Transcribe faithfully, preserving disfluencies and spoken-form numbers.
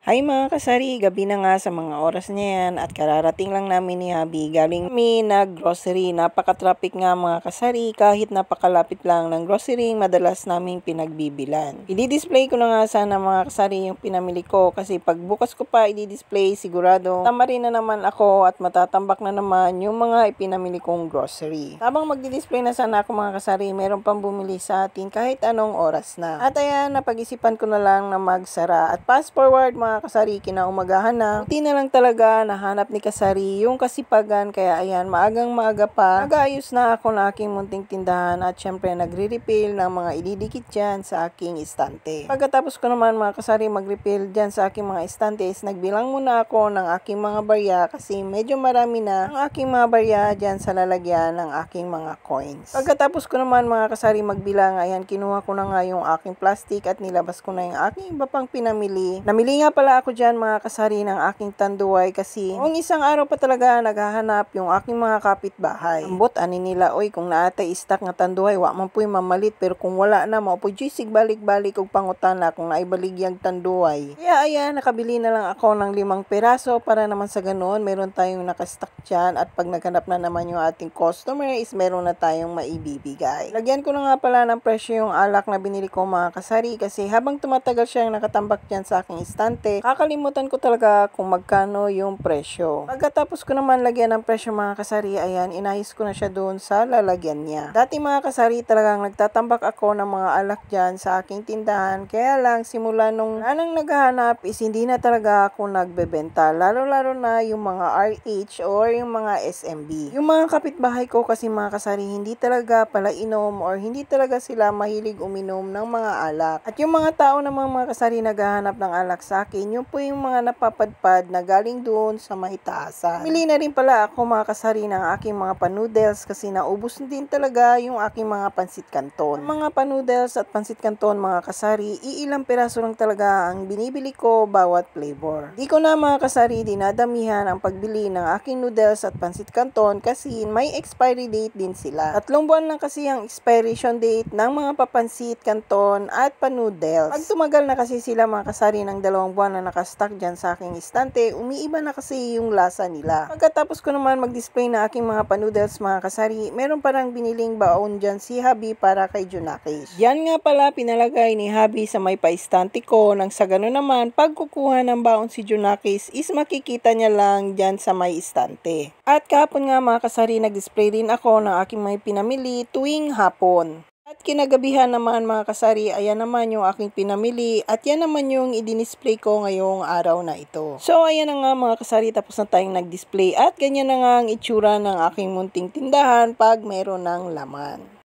Hi mga kasari, gabi na nga sa mga oras na yan at kararating lang namin ni Habi. Galing kami nag-grocery. Napaka-traffic nga mga kasari, kahit napakalapit lang ng grocery, madalas naming pinagbibilan. I-display ko na nga sana mga kasari yung pinamili ko kasi pag bukas ko pa i-display sigurado tama rin na naman ako at matatambak na naman yung mga ipinamili kong grocery. Habang magdi-display na sana ako mga kasari, meron pang bumili sa atin kahit anong oras na. At ayan, napag-isipan ko na lang na magsara at fast forward mga kasari, kinaumagahan na. Buti na lang talaga nahanap ni kasari yung kasipagan, kaya ayan, maagang maaga pa nag-aayos na ako ng aking munting tindahan at syempre nagre-refill ng mga ididikit dyan sa aking istante. Pagkatapos ko naman mga kasari mag-refill dyan sa aking mga istantes, nagbilang muna ako ng aking mga barya kasi medyo marami na ang aking mga barya dyan sa lalagyan ng aking mga coins. Pagkatapos ko naman mga kasari magbilang, ayan, kinuha ko na nga yung aking plastic at nilabas ko na yung aking iba pang pinamili. Namili nga pala ako dyan mga kasari ng aking tanduay kasi noong isang araw pa talaga naghahanap yung aking mga kapitbahay. Ambot ani nila, oy kung naatay istak nga tanduay wa man po'y mamalit, pero kung wala na maupo jisig balik-balik og pangutana kung naibaligyang tanduay. Kaya ayan, nakabili na lang ako ng limang peraso para naman sa ganoon meron tayong nakastock dyan at pag naghanap na naman yung ating customer is meron na tayong maibibigay. Lagyan ko na nga pala ng presyo yung alak na binili ko mga kasari kasi habang tumatagal siyang nakatambak dyan sa aking istante, kakalimutan ko talaga kung magkano yung presyo. Pagkatapos ko naman lagyan ng presyo mga kasari, ayan, inayos ko na siya doon sa lalagyan niya. Dati mga kasari talagang nagtatambak ako ng mga alak dyan sa aking tindahan, kaya lang simula nung anong naghahanap is hindi na talaga ako nagbebenta, lalo-lalo na yung mga R H or yung mga S M B. Yung mga kapitbahay ko kasi mga kasari hindi talaga pala inom or hindi talaga sila mahilig uminom ng mga alak. At yung mga tao na mga, mga kasari naghahanap ng alak sa akin, yun po yung mga napapadpad na galing doon sa mahitaasan. Bili na rin pala ako mga kasari ng aking mga panudels kasi naubos din talaga yung aking mga pansit canton. Mga panudels at pansit canton mga kasari, iilang peraso lang talaga ang binibili ko bawat flavor. Di ko na mga kasari dinadamihan ang pagbili ng aking noodles at pansit canton kasi may expiry date din sila. Tatlong buwan lang kasi ang expiration date ng mga papansit canton at panudels. Pag tumagal na kasi sila mga kasari ng dalawang buwan na nakastock dyan sa aking istante, umiiba na kasi yung lasa nila. Pagkatapos ko naman mag-display na aking mga panudels mga kasari, meron parang biniling baon dyan si Habi para kay Junakis. Yan nga pala pinalagay ni Habi sa may paistante ko, nang sa gano'n naman pag kukuha ng baon si Junakis is makikita niya lang dyan sa may istante. At kahapon nga mga kasari, nag-display din ako ng aking may pinamili tuwing hapon. At kinagabihan naman mga kasari, ayan naman yung aking pinamili at yan naman yung i-display ko ngayong araw na ito. So ayan na nga mga kasari, tapos na tayong nag-display at ganyan na nga ang itsura ng aking munting tindahan pag meron ng laman.